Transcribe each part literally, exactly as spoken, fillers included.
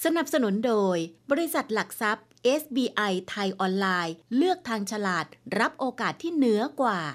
สนับสนุนโดยบริษัทหลักทรัพย์ เอส บี ไอ ไทยออนไลน์เลือกทางฉลาดรับโอกาสที่เหนือกว่า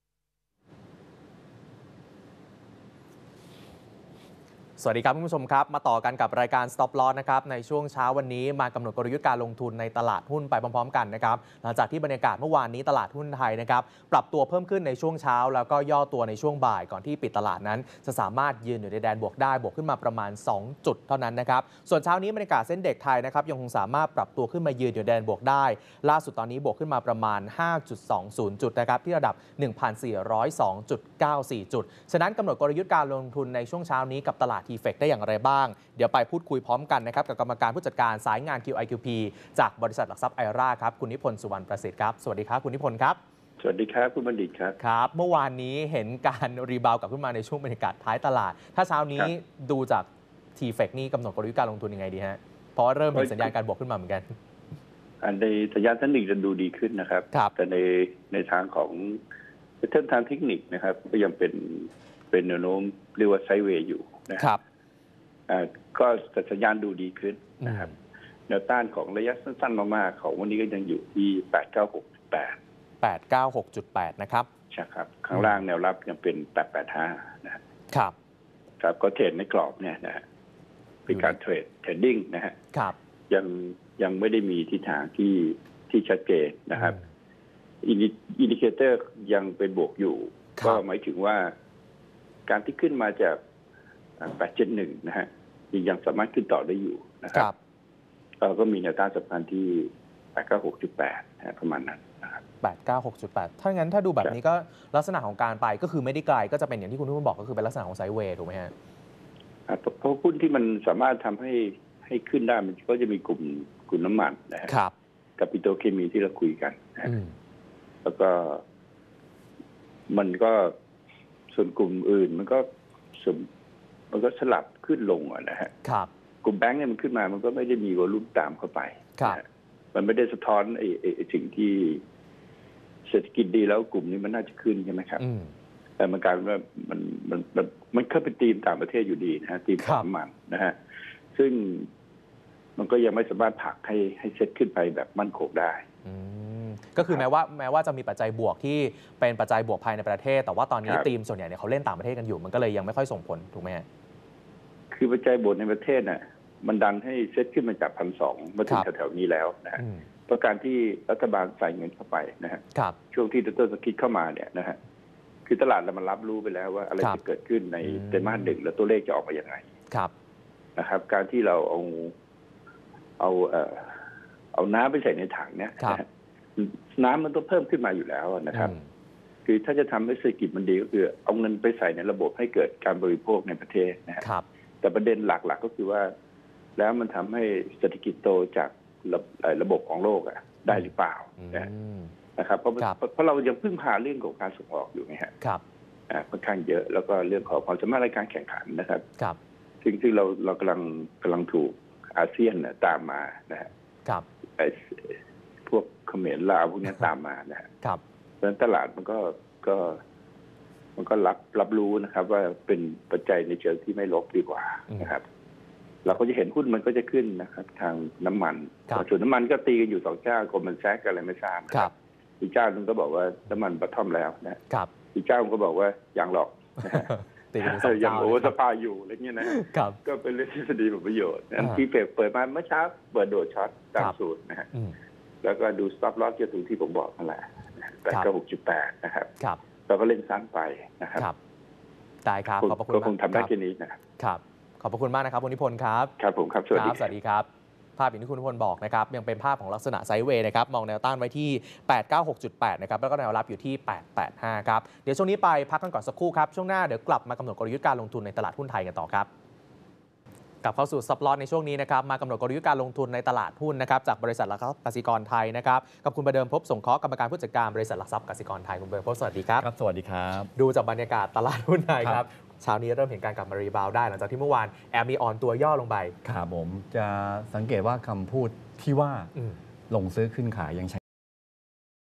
สวัสดีครับคุณผู้ชมครับมาต่อกันกับรายการ Stop Loss นะครับในช่วงเช้าวันนี้มากำหนดกลยุทธ์การลงทุนในตลาดหุ้นไปพร้อมๆกันนะครับหลังจากที่บรรยากาศเมื่อวานนี้ตลาดหุ้นไทยนะครับปรับตัวเพิ่มขึ้นในช่วงเช้าแล้วก็ย่อตัวในช่วงบ่ายก่อนที่ปิดตลาดนั้นจะสามารถยืนอยู่ในแดนบวกได้บวกขึ้นมาประมาณสองจุดเท่านั้นนะครับส่วนเช้านี้บรรยากาศเส้นเด็กไทยนะครับยังคงสามารถปรับตัวขึ้นมายืนอยู่ในแดนบวกได้ล่าสุดตอนนี้บวกขึ้นมาประมาณ ห้าจุดสองศูนย์ จุดนะครับที่ระดับ หนึ่งพันสี่ร้อยสองจุดเก้าสี่ จุดฉะนั้นกำหนดกลยุทธ์การลงทุนในช่วงเช้านี้กับตลาด ที เฟก ได้อย่างไรบ้างเดี๋ยวไปพูดคุยพร้อมกันนะครับกับกรรมการผู้จัดการสายงาน คิว ไอ คิว พี จากบริษัทหลักทรัพย์ไอราครับคุณนิพนธ์สุวรรณประสิทธิ์ครับสวัสดีครับคุณนิพนธ์ครับสวัสดีครับคุณบัณฑิตครับครับเมื่อวานนี้เห็นการรีบาวกลับขึ้นมาในช่วงบรรยากาศท้ายตลาดถ้าเช้านี้ดูจาก ที เฟก นี่กำหนดกลยุทธ์การลงทุนยังไงดีฮะเพราะว่าเริ่มเห็นสัญญาณการบวกขึ้นมาเหมือนกันในสัญญาณชั้นหนึ่งจะดูดีขึ้นนะครับแต่ในในทางของเส้นทางเทคนิคนะครับก็ยังเป็นเป็นแนวโน้มเรียกว่าไซด์เวย์อยู่นะครับก็สัญญาณดูดีขึ้นนะครับแนวต้านของระยะสั้นๆมากๆของวันนี้ก็ยังอยู่ที่แปดเก้าหกจุดแปดแปดเก้าหกจุดแปดนะครับใช่ครับข้างล่างแนวรับยังเป็นแปดแปดห้านะครับครับก็เทรดในกรอบเนี่ยนะฮะเป็นการเทรดเทรดดิ้งนะฮะครับยังยังไม่ได้มีทิศทางที่ที่ชัดเจนนะครับอินดิเคเตอร์ยังเป็นบวกอยู่ก็หมายถึงว่าการที่ขึ้นมาจากแปดเจ็ดหนึ่งนะฮะยังสามารถขึ้นต่อได้อยู่นะครับเราก็มีแนวต้านสำคัญที่แปดเก้าหกจุดแปดนะประมาณนั้นนะครับแปดเก้าหกจุดแปดถ้างั้นถ้าดูแบบนี้ก็ลักษณะของการไปก็คือไม่ได้ไกลก็จะเป็นอย่างที่คุณผู้บอกก็คือเป็นลักษณะของไซด์เวย์ถูกไหมฮะเพราะหุ้นที่มันสามารถทำให้ให้ขึ้นได้มันก็จะมีกลุ่มกลุ่มน้ำมันนะครับกับปิโตรเคมีที่เราคุยกันนะแล้วก็มันก็ส่วนกลุ่มอื่นมันก็มันก็สลับขึ้นลงนะฮะกลุ่มแบงก์เนี่ยมันขึ้นมามันก็ไม่ได้มีวอลุ่มตามเข้าไปมันไม่ได้สะท้อนไอ้ไอ้สิ่งที่เศรษฐกิจดีแล้วกลุ่มนี้มันน่าจะขึ้นใช่ไหมครับแต่มันกลายเป็นว่ามันมันมันมันเข้าเป็นธีมต่างประเทศอยู่ดีนะฮะธีมน้ำมันนะฮะซึ่งมันก็ยังไม่สามารถผลักให้ให้เซ็ตขึ้นไปแบบมั่นคงได้ก็คือแม้ว่าแม้ว่าจะมีปัจจัยบวกที่เป็นปัจจัยบวกภายในประเทศแต่ว่าตอนนี้ธีมส่วนใหญ่เนี่ยเขาเล่นต่างประเทศกันอยู่มันก็เลยยังไม่ค่อยส่งผลถูกไหมคือปัจจัยบวกในประเทศน่ะมันดันให้เซ็ตขึ้นมาจากพันสองมาถึงแถวๆนี้แล้วนะฮะเพราะการที่รัฐบาลใส่เงินเข้าไปนะฮะช่วงที่ดร.สกิทเข้ามาเนี่ยนะฮะคือตลาดมันรับรู้ไปแล้วว่าอะไรจะเกิดขึ้นในไตรมาสหนึ่งแล้วตัวเลขจะออกมาอย่างไรนะครับการที่เราเอาเอาเอ่อเอาน้ำไปใส่ในถังเนี่ยน้ำมันต้องเพิ่มขึ้นมาอยู่แล้วนะครับคือถ้าจะทำให้เศรษฐกิจมันดีก็คือเอาเงินไปใส่ในระบบให้เกิดการบริโภคในประเทศนะครับแต่ประเด็นหลักๆก็คือว่าแล้วมันทำให้เศรษฐกิจโตจากระระบบของโลกอ่ะได้หรือเปล่านะครับเพราะเพราะเรายังพึ่งพาเรื่องของการส่งออกอยู่ไงฮะค่อนข้างเยอะแล้วก็เรื่องของความสามารถในการแข่งขันนะครับซึ่งซึ่งเราเรากำลังกำลังถูกอาเซียนตามมานะฮะพวกเขมรลาวพวกนี้ตามมานะฮะเพราะฉะนั้นตลาดมันก็ก็มันก็รับรับรู้นะครับว่าเป็นปัจจัยในเชิงที่ไม่ลบดีกว่านะครับเราก็จะเห็นหุ้นมันก็จะขึ้นนะครับทางน้ำมันส่วนน้ำมันก็ตีกันอยู่สองเจ้าโกลแมนแซกอะไรไม่ทราบครับอีกเจ้านึงก็บอกว่าน้ำมันบัตทอมแล้วนะอีกเจ้าก็บอกว่ายังหรอกยังโอเวอร์สปายอยู่อะไรเงี้ยนะก็เป็นเรื่องทฤษฎีผลประโยชน์อันที่เปิดมาเมื่อเช้าเปิดโดดช็อตตามสูตรนะฮะแล้วก็ดูสต็อปลอสจะถึงที่ผมบอกนั่นแหละแปดเก้าหกจุดแปดนะครับเราก็เล่นซ้ำไปนะครับได้ครับขอบพระคุณก็คงทำได้แค่นี้นะครับขอบพระคุณมากนะครับคุณนิพนธ์ครับครับผมครับสวัสดีสวัสดีครับภาพอย่างที่คุณนิพนธ์บอกนะครับยังเป็นภาพของลักษณะไซด์เวย์นะครับมองแนวต้านไว้ที่ แปดเก้าหกจุดแปด นะครับแล้วก็แนวรับอยู่ที่แปดแปดห้าครับเดี๋ยวช่วงนี้ไปพักกันก่อนสักครู่ครับช่วงหน้าเดี๋ยวกลับมากำหนดกลยุทธ์การลงทุนในตลาดหุ้นไทยกันต่อครับกลับเข้าสู่ซับลอตในช่วงนี้นะครับมากำหนดกลยุทธ์การลงทุนในตลาดหุ้นนะครับจากบริษัทหลักทรัพย์กสิกรไทยนะครับกับคุณประเดิมพบสงเคราะห์กรรมการผู้จัดการบริษัทหลักทรัพย์กสิกรไทยคุณประเดิมพบสวัสดีครับครับสวัสดีครับดูจากบรรยากาศตลาดหุ้นไทยครับเช้านี้เริ่มเห็นการกลับมารีบาวได้หลังจากที่เมื่อวานแอบมีอ่อนตัวย่อลงไปครับผมจะสังเกตว่าคำพูดที่ว่าลงซื้อขึ้นขายยังใช้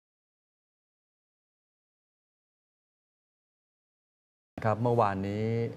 ครับเมื่อวานนี้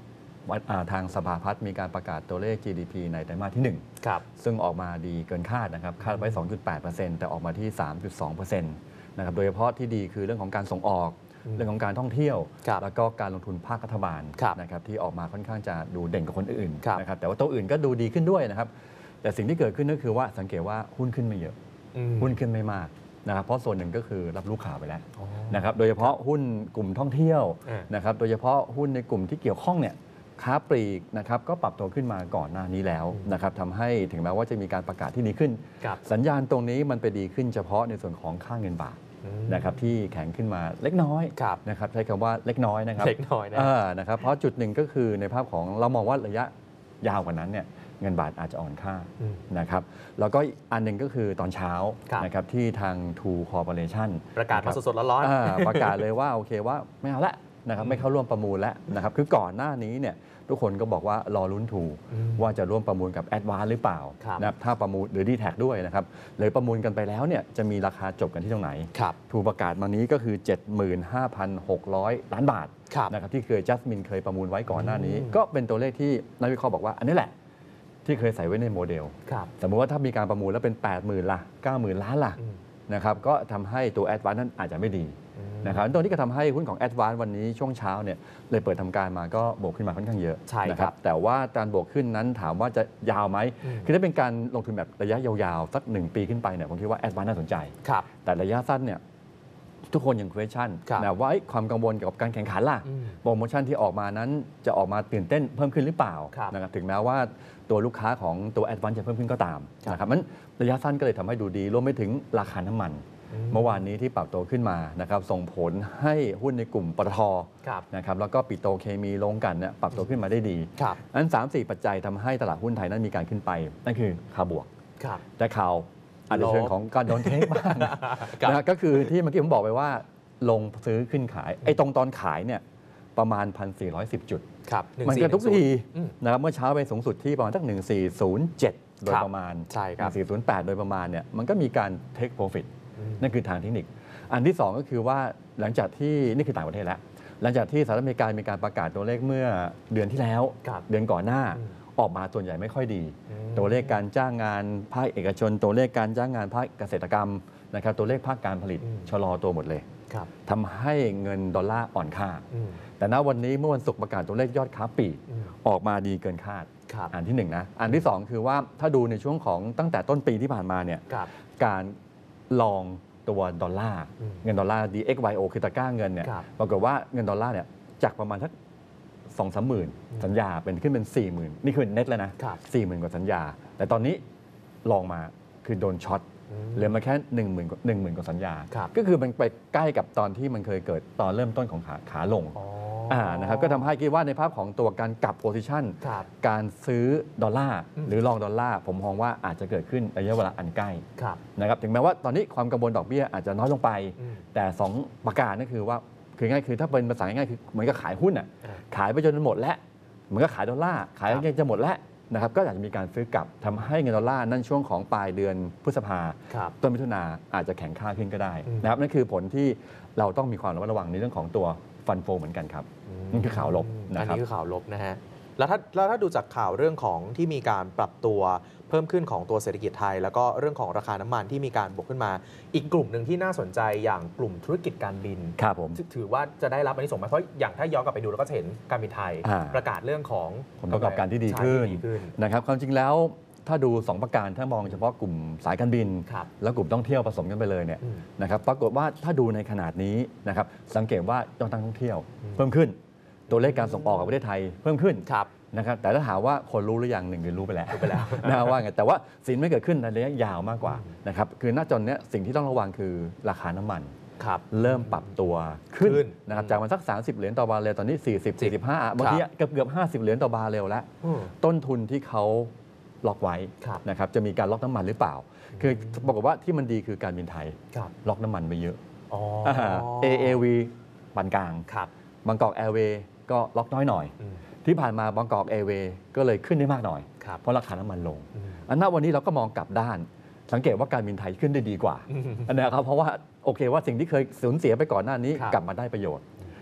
ทางสภาพัฒน์มีการประกาศตัวเลข จี ดี พี ในไตรมาสที่หนึ่งซึ่งออกมาดีเกินคาดนะครับคาดไว้ สองจุดแปดเปอร์เซ็นต์ แต่ออกมาที่ สามจุดสองเปอร์เซ็นต์ นะครับโดยเฉพาะที่ดีคือเรื่องของการส่งออกเรื่องของการท่องเที่ยวแล้วก็การลงทุนภาครัฐบาลนะครับที่ออกมาค่อนข้างจะดูเด่นกว่าคนอื่นนะครับแต่ว่าตัวอื่นก็ดูดีขึ้นด้วยนะครับแต่สิ่งที่เกิดขึ้นก็คือว่าสังเกตว่าหุ้นขึ้นไม่เยอะหุ้นขึ้นไม่มากนะครับเพราะส่วนหนึ่งก็คือรับรู้ข่าวไปแล้วนะครับโดยเฉพาะหุ้นกลุ่มท่องเที่ยวนะครับโดยเฉพาะหุ้นในกลุ่มที่เกี่ยวข้องเนี่ยค้าปลีกนะครับก็ปรับตัวขึ้นมาก่อนหน้านี้แล้วนะครับทำให้ถึงแม้ว่าจะมีการประกาศที่ดีขึ้นสัญญาณตรงนี้มันไปดีขึ้นเฉพาะในส่วนของค่าเงินบาทนะครับที่แข็งขึ้นมาเล็กน้อยนะครับใช้คำว่าเล็กน้อยนะครับเล็กน้อยนะนะครับเพราะจุดหนึ่งก็คือในภาพของเรามองว่าระยะยาวกว่านั้นเนี่ยเงินบาทอาจจะอ่อนค่านะครับแล้วก็อันหนึ่งก็คือตอนเช้านะครับที่ทาง True Corporation ประกาศมาสดๆร้อนๆประกาศเลยว่าโอเคว่าไม่เอาละนะครับไม่เข้าร่วมประมูลแล้วนะครับคือก่อนหน้านี้เนี่ยทุกคนก็บอกว่ารอลุ้นถูว่าจะร่วมประมูลกับ Advance หรือเปล่านะถ้าประมูลหรือ ดี แท็ก ด้วยนะครับเลยประมูลกันไปแล้วเนี่ยจะมีราคาจบกันที่ตรงไหนถูกประกาศมานี้ก็คือ เจ็ดหมื่นห้าพันหกร้อย ล้านบาทนะครับที่เคย Jasmine เคยประมูลไว้ก่อนหน้านี้ก็เป็นตัวเลขที่นักวิเคราะห์บอกว่าอันนี้แหละที่เคยใส่ไว้ในโมเดลสมมติว่าถ้ามีการประมูลแล้วเป็น แปดหมื่น ละ เก้าหมื่น ล้านละนะครับก็ทำให้ตัว Advance นั้นอาจจะไม่ดีนะครับตรงนี้ก็ทำให้หุ้นของ Advance วันนี้ช่วงเช้าเนี่ยเลยเปิดทำการมาก็บวกขึ้นมาค่อนข้างเยอะนะครับแต่ว่าการบวกขึ้นนั้นถามว่าจะยาวไหมคือถ้าเป็นการลงทุนแบบระยะยาวๆสักหนึ่งปีขึ้นไปเนี่ยผมคิดว่า Advance น่าสนใจแต่ระยะสั้นเนี่ยทุกคนยัง question นะว่าความกังวลเกี่ยวกับการแข่งขันล่ะโปรโมชั่นที่ออกมานั้นจะออกมาตื่นเต้นเพิ่มขึ้นหรือเปล่านะครับถึงแม้ว่าตัวลูกค้าของตัว Advance จะเพิ่มขึ้นก็ตามนะครับมันระยะสั้นก็เลยทำให้ดูดีรวมไปถึงราคาน้ำมันเมื่อวานนี้ที่ปรับตัวขึ้นมานะครับส่งผลให้หุ้นในกลุ่มปตท.นะครับแล้วก็ปิโตรเคมีลงกันเนี่ยปรับตัวขึ้นมาได้ดีนั้น สามสี่ ปัจจัยทำให้ตลาดหุ้นไทยนั้นมีการขึ้นไปนั่นคือข่าวบวกแต่ข่าวอาจจะเชิงของการโดนเทคบ้างนะก็คือที่เมื่อกี้ผมบอกไปว่าลงซื้อขึ้นขายไอ้ตรงตอนขายเนี่ยประมาณ หนึ่งพันสี่ร้อยสิบ จุดมันเกิดทุกทีนะครับเมื่อเช้าไปสูงสุดที่ประมาณสักหนึ่งพันสี่ร้อยเจ็ดโดยประมาณใช่ครับหนึ่งพันสี่ร้อยแปดโดยประมาณเนี่ยมันก็มีการเทคโปรฟิตนั่นคือทางเทคนิคอันที่สองก็คือว่าหลังจากที่นี่คือต่างประเทศแล้วหลังจากที่สหรัฐอเมริกามีการประกาศตัวเลขเมื่อเดือนที่แล้วเดือนก่อนหน้าออกมาส่วนใหญ่ไม่ค่อยดีตัวเลขการจ้างงานภาคเอกชนตัวเลขการจ้างงานภาคเกษตรกรรมนะครับตัวเลขภาคการผลิตชะลอตัวหมดเลยทำให้เงินดอลลาร์อ่อนค่าแต่ณวันนี้เมื่อวันศุกร์ประกาศตัวเลขยอดค้าปลีกออกมาดีเกินคาดอันที่หนึ่งนะอันที่สองคือว่าถ้าดูในช่วงของตั้งแต่ต้นปีที่ผ่านมาเนี่ยการลองตัวดอลลาร์เงินดอลลาร์ ดี เอ็กซ์ วาย โอ คือตะกร้าเงินเนี่ยปรากฏว่าเงินดอลลาร์เนี่ยจากประมาณสักสองสามหมื่นสัญญาเป็นขึ้นเป็นสี่หมื่นนี่คือเน็ตแล้วนะสี่หมื่นกว่าสัญญาแต่ตอนนี้ลองมาคือโดนช็อตเหลือมาแค่หนึ่งหมื่นหนึ่งหมื่นกว่าสัญญาก็คือมันไปใกล้กับตอนที่มันเคยเกิดตอนเริ่มต้นของขาขาลงนะครับก็ทำให้คิดว่าในภาพของตัวการกลับโพซิชันการซื้อดอลลาร์หรือลองดอลลาร์ผมมองว่าอาจจะเกิดขึ้นระยะเวลาอันใกล้นะครับถึงแม้ว่าตอนนี้ความกังวลดอกเบี้ยอาจจะน้อยลงไปแต่สองประการนั่นคือว่าคือง่ายคือถ้าเป็นภาษาง่ายคือเหมือนกับขายหุ้นอ่ะขายไปจนหมดแล้วเหมือนกับขายดอลลาร์ขายยังจะหมดแล้วนะครับก็อาจจะมีการซื้อกลับทำให้เงินดอลลาร์นั่นช่วงของปลายเดือนพฤษภาต้นมิถุนาอาจจะแข็งค่าขึ้นก็ได้นะครับนั่นคือผลที่เราต้องมีความระมัดระวังในเรื่องของตัวฟันโฟเหมือนกันครับนี่คือข่าวลบนะครับอันนี้คือข่าวลบนะฮะแล้วถ้าแล้วถ้าดูจากข่าวเรื่องของที่มีการปรับตัวเพิ่มขึ้นของตัวเศรษฐกิจไทยแล้วก็เรื่องของราคาน้ำมันที่มีการบวกขึ้นมาอีกกลุ่มหนึ่งที่น่าสนใจอย่างกลุ่มธุรกิจการบินครับผมถือว่าจะได้รับอันนี้ส่งไหมเพราะอย่างถ้าย้อนกลับไปดูเราก็จะเห็นการบินไทยประกาศเรื่องของผลประกอบการที่ดีขึ้นนะครับความจริงแล้วถ้าดูสองประการถ้ามองเฉพาะกลุ่มสายการบินแล้วกลุ่มท่องเที่ยวผสมกันไปเลยเนี่ยนะครับปรากฏว่าถ้าดูในขนาดนี้นะครับสังเกตว่ายอดการท่องเที่ยวเพิ่มขึ้นตัวเลขการส่งออกกับประเทศไทยเพิ่มขึ้นนะครับแต่ถ้าถามว่าคนรู้หรือยังหนึ่งคือรู้ไปแล้วรู้ไปแล้วนะว่าไงแต่ว่าสิ่งไม่เกิดขึ้นในระยะยาวมากกว่านะครับคือณตอนนี้สิ่งที่ต้องระวังคือราคาน้ำมันเริ่มปรับตัวขึ้นนะครับจากมันสักสามสิบเหรียญต่อบาร์เรลตอนนี้สี่สิบ สี่สิบห้าบางทีเกือบเกือบห้าสิบเหรียญต่อบาร์เรลแล้วต้นทุนที่เขาล็อกไว้นะครับจะมีการล็อกน้ำมันหรือเปล่าคือบอกว่าที่มันดีคือการบินไทยล็อกน้ำมันไปเยอะ เอ เอ วี ปานกลางบางกอกแอร์เวย์ก็ล็อกน้อยหน่อยที่ผ่านมาบางกอกแอร์เวย์ก็เลยขึ้นได้มากหน่อยเพราะราคาน้ำมันลงอันนั้นวันนี้เราก็มองกลับด้านสังเกตว่าการบินไทยขึ้นได้ดีกว่าอันนี้ครับเพราะว่าโอเคว่าสิ่งที่เคยสูญเสียไปก่อนหน้านี้กลับมาได้ประโยชน์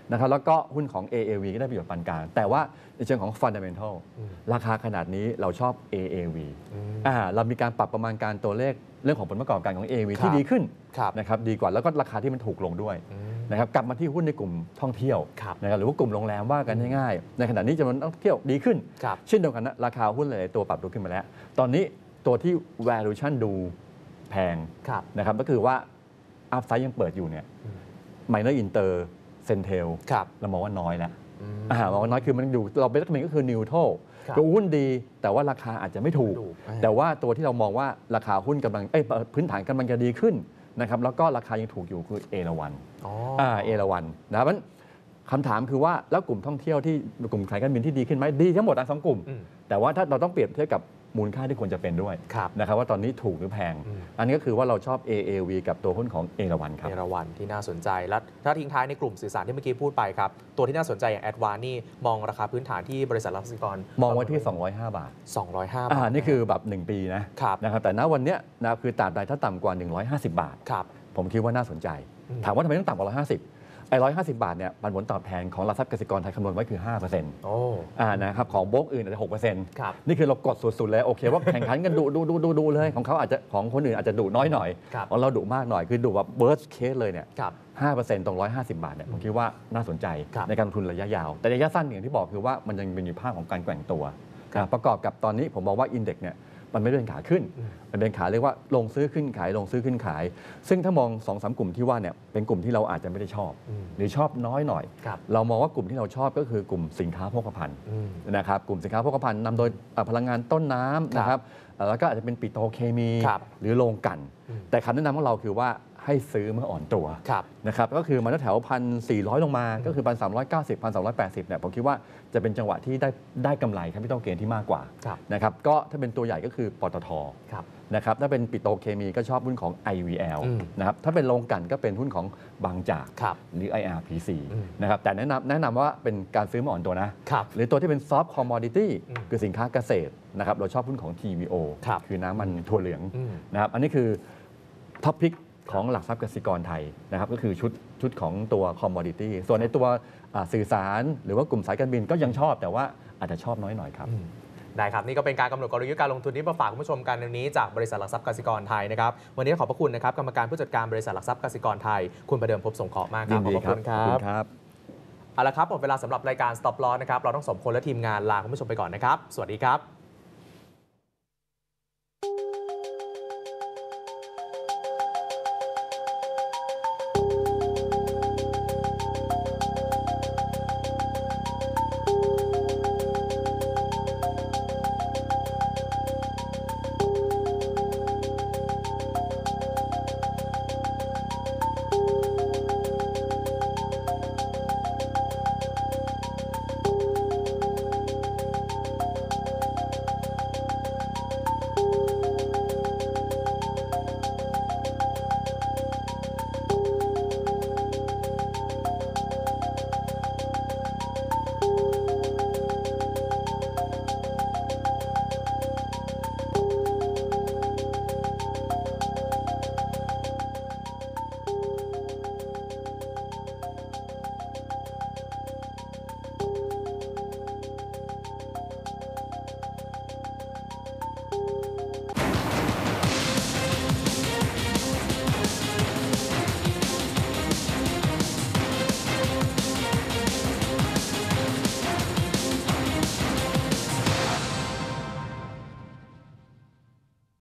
นะครับแล้วก็หุ้นของ เอ เอ วี ก็ได้ประโยชน์ปานกลางแต่ว่าในเชิงของ Fundamental ราคาขนาดนี้เราชอบ เอ เอ วี อ่าเรามีการปรับประมาณการตัวเลขเรื่องของผลประกอบการของ เอ เอ วี ที่ดีขึ้นนะครับดีกว่าแล้วก็ราคาที่มันถูกลงด้วยนะครับกลับมาที่หุ้นในกลุ่มท่องเที่ยวนะครับหรือว่ากลุ่มโรงแรมว่ากันง่ายๆในขณะนี้จำนวนนักท่องเที่ยวดีขึ้นเช่นเดียวกันนะราคาหุ้นหลายตัวปรับตัวขึ้นมาแล้วตอนนี้ตัวที่ valuation ดูแพงนะครับก็คือว่า upside ยังเปิดอยู่เนี่ย minor inter centel เรามองว่าน้อยแล้วอ่ามองว่าน้อยคือมันอยู่เราเป็นรักมินก็คือ neutral ตัวหุ้นดีแต่ว่าราคาอาจจะไม่ถูกแต่ว่าตัวที่เรามองว่าราคาหุ้นกำลังเอ้ยพื้นฐานกำลังจะดีขึ้นนะครับแล้วก็ราคายังถูกอยู่คือเอราวัณอ่าเอราวัณนะครับมันคำถามคือว่าแล้วกลุ่มท่องเที่ยวที่กลุ่มสายการบินที่ดีขึ้นไหมดีทั้งหมดทั้งสองกลุ่มแต่ว่าถ้าเราต้องเปรียบเทียบกับมูลค่าที่ควรจะเป็นด้วยนะครับว่าตอนนี้ถูกหรือแพงอันนี้ก็คือว่าเราชอบ เอ เอ วี กับตัวหุ้นของเอราวัณครับเอราวัณที่น่าสนใจและถ้าทิ้งท้ายในกลุ่มสื่อสารที่เมื่อกี้พูดไปครับตัวที่น่าสนใจอย่างแอดวานนี่มองราคาพื้นฐานที่บริษัทลักษณกรมองไว้ที่สองร้อยห้าบาทสองร้อยห้าบาทอ่านี่คือแบบหนึ่งปีนะนะครับแต่ณวันนี้นะคือตราบใดถ้าต่ำกว่าหนึ่งร้อยห้าสิบบาทผมคิดว่าน่าสนใจถามว่าทำไมต้องต่ำกว่าหนึ่งร้อยห้าสิบไอ้หนึ่งร้อยห้าสิบบาทเนี่ยปันผลตอบแทนของหลักทรัพย์กสิกรไทยคำนวณไว้คือ ห้าเปอร์เซ็นต์โอ้อ่านะครับของโบรกอื่นอาจจะ หกเปอร์เซ็นต์ ครับนี่คือเรากดสุดๆเลยโอเคว่าแข่งขันกันดุดุดุดุดุเลยของเขาอาจจะของคนอื่นอาจจะดุน้อยหน่อยของเราดุมากหน่อยคือดุแบบ worst case เลยเนี่ยห้าเปอร์เซ็นต์ ตรงหนึ่งร้อยห้าสิบบาทเนี่ยผมคิดว่าน่าสนใจในการลงทุนระยะยาวแต่ระยะสั้นอย่างที่บอกคือว่ามันยังเป็นอยู่ภาพของการแกว่งตัวประกอบกับตอนนี้ผมมองว่าอินเด็กซ์เนี่ยมันไม่ได้เป็นขาขึ้นมันเป็นขาเรียกว่าลงซื้อขึ้นขายลงซื้อขึ้นขายซึ่งถ้ามอง สองสาม กลุ่มที่ว่าเนี่ยเป็นกลุ่มที่เราอาจจะไม่ได้ชอบหรือชอบน้อยหน่อยเรามองว่ากลุ่มที่เราชอบก็คือกลุ่มสินค้าโภคภัณฑ์นะครับกลุ่มสินค้าโภคภัณฑ์นำโดยพลังงานต้นน้ำนะครับแล้วก็อาจจะเป็นปิโตรเคมีหรือโรงกลั่นแต่คำแนะนำของเราคือว่าให้ซื้อเมื่ออ่อนตัวนะครับก็คือมาแถวพันสี่ร้อยลงมาก็คือพันสามร้อยเก้าสิบพันสองร้อยแปดสิบเนี่ยผมคิดว่าจะเป็นจังหวะที่ได้ได้กำไรครับไม่ต้องเกณฑ์ที่มากกว่านะครับก็ถ้าเป็นตัวใหญ่ก็คือปตท.นะครับถ้าเป็นปิโตรเคมีก็ชอบหุ้นของ ไอ วี แอล นะครับถ้าเป็นโรงกลั่นก็เป็นหุ้นของบางจากหรือ ไอ อาร์ พี ซี นะครับแต่แนะนำแนะนำว่าเป็นการซื้อเมื่ออ่อนตัวนะหรือตัวที่เป็นซอฟต์คอมมอดิตี้คือสินค้าเกษตรนะครับเราชอบหุ้นของ ที วี โอ คือน้ำมันถั่วเหลืองนะครับอันนี้คือท็อปพิกของหลักทรัพย์กสิกรไทยนะครับก็คือชุดชุดของตัวคอมมอดิตี้ส่วนในตัวสื่อสารหรือว่ากลุ่มสายการบินก็ยังชอบแต่ว่าอาจจะชอบน้อยหน่อยครับได้ครับนี่ก็เป็นการกำหนดกลยุทธ์การลงทุนที่มาฝากคุณผู้ชมกันในนี้จากบริษัทหลักทรัพย์กสิกรไทยนะครับวันนี้ขอบพระคุณนะครับกรรมการผู้จัดการบริษัทหลักทรัพย์กสิกรไทยคุณประเดิมภพสงเคราะห์มากครับขอบคุณครับเอาละครับหมดเวลาสำหรับรายการ Stop Loss นะครับเราต้องสมคนและทีมงานลาคุณผู้ชมไปก่อนนะครับสวัสดีครับ